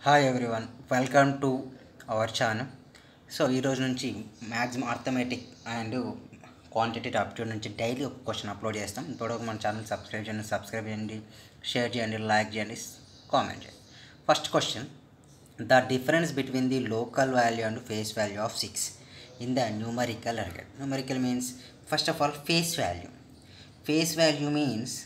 Hi everyone, welcome to our channel. So ఈరోజు నుంచి maximum arithmetic and quantitative aptitude నుంచి daily ఒక question upload చేస్తాం. ఇప్పటివరకు మన ఛానల్ సబ్స్క్రైబ్ చేయండి, షేర్ చేయండి, లైక్ చేయండి, కామెంట్ చేయండి. First question: the difference between the local value and face value of 6 in the numerical అర్గట్. Numerical means first of all face value. Face value means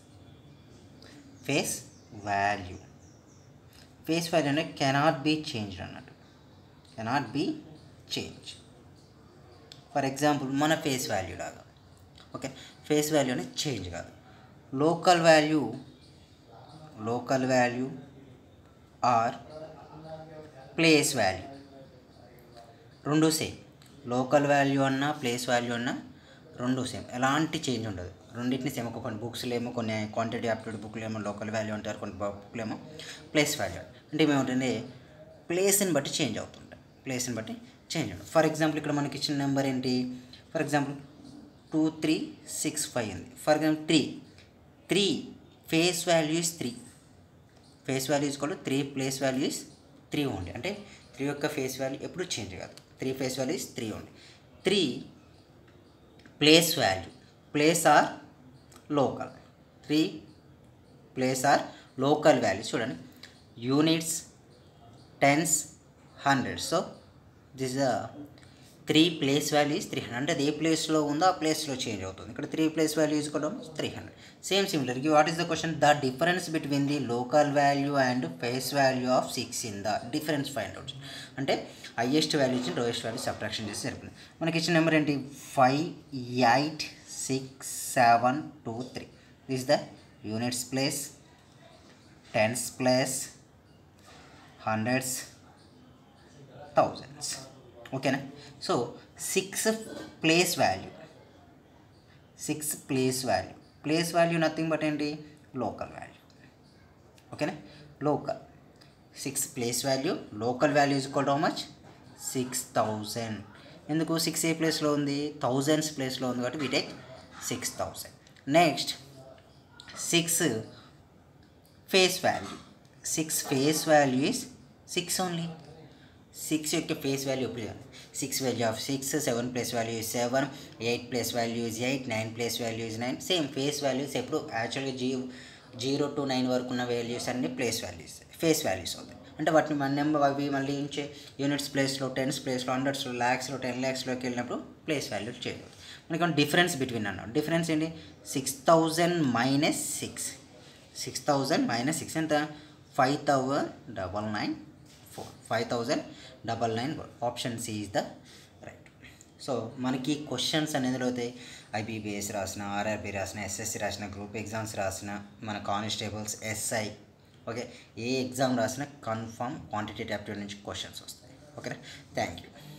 face value అనేది cannot be changed అన్నట్టు. Cannot be change. For example మన face value లాగా. Okay, face value అనేది change కాదు. Local value or place value రెండు same. Local value అన్నా place value అన్నా రెండు సేమ్, ఎలాంటి చేంజ్ ఉండదు. రెండింటిని సేమ్. కొన్ని బుక్స్లో ఏమో కొన్ని క్వాంటిటీ ఆప్టిట్యూడ్ బుక్లు ఏమో లోకల్ వాల్యూ అంటారు, కొన్ని బుక్లు ఏమో ప్లేస్ వాల్యూ. అంటే ఏమేమిటంటే ప్లేస్ని బట్టి చేంజ్ అవుతుంటాయి. ప్లేస్ని బట్టి చేంజ్ ఉంటుంది. ఫర్ ఎగ్జాంపుల్ ఇక్కడ మనకి ఇచ్చిన నెంబర్ ఏంటి? ఫర్ ఎగ్జాంపుల్ 2365 ఉంది. For example 3 face value is 3. Face value is equal to 3 place value is 3 ఉంది. అంటే 3 యొక్క ఫేస్ వాల్యూ ఎప్పుడు చేంజ్ కాదు. 3 ఫేస్ వాల్యూ ఇస్ 3 ఉంది. 3 place value, place or local. 3 place or local value. చూడండి, units, tens, hundreds. So this the 3 place value is 300. అంటే అది ఏ ప్లేస్లో ఉందో ఆ ప్లేస్లో చేంజ్ అవుతుంది. ఇక్కడ 3 ప్లేస్ వాల్యూ ఈజ్ కూడా 300. Same similar. What is the question? The difference between the local value and face value of 6 in the difference find out. అంటే హైయెస్ట్ వాల్యూ ఇచ్చి లోయెస్ట్ వాల్యూ సబ్ట్రాక్షన్ చేసి సరిపోయింది. మనకి ఇచ్చిన నెంబర్ ఏంటి? 5 8 6 7 2 3. This the units place, tens place, hundreds, thousands. ఓకేనా? So 6 place value. Place value nothing but ఏంటి? Local value. ఓకేనా? Local 6 place value, local value is equal to how much? 6000. ఎందుకు? 6 ఏ ప్లేస్లో ఉంది? థౌజండ్స్ ప్లేస్లో ఉంది కాబట్టి we take 6000. Next 6 face value. 6 face value is 6 only. 6 యొక్క ఫేస్ వాల్యూ ఎప్పుడు? 6 value of 6, 7 place value is 7, 8 place value is 8, 9 place value is 9. Same face values ఎప్పుడు యాక్చువల్గా 0 to 9 వరకు ఉన్న వాల్యూస్ అన్ని ప్లేస్ వాల్యూస్, ఫేస్ వాల్యూస్ అవుతాయి. అంటే వాటిని మన నెంబర్ అవి మళ్ళీ యూనిట్స్ ప్లేస్లో, టెన్స్ ప్లేస్లో, హండ్రెడ్స్లో, ల్యాక్స్లో, 10 lakhsలోకి వెళ్ళినప్పుడు ప్లేస్ వాల్యూ చేంజ్ అవుతుంది. మనకి డిఫరెన్స్ బిట్వీన్ అన్నాడు. డిఫరెన్స్ ఏంటి? 6000 మైనస్ 6. 6000 మైనస్ 6 ఎంత? 5994. 5994. Option C is the right. So మనకి క్వశ్చన్స్ అనేది అవుతాయి. ఐబీపీఎస్ రాసిన, ఆర్ఆర్బీ రాసిన, ఎస్ఎస్సి రాసిన, గ్రూప్ ఎగ్జామ్స్ రాసిన, మన కానిస్టేబుల్స్, ఎస్ఐ, ఓకే, ఏ ఎగ్జామ్ రాసినా కన్ఫామ్ క్వాంటిటేటివ్ ఆప్టిట్యూడ్ నుంచి క్వశ్చన్స్ వస్తాయి. ఓకేనా? Thank you.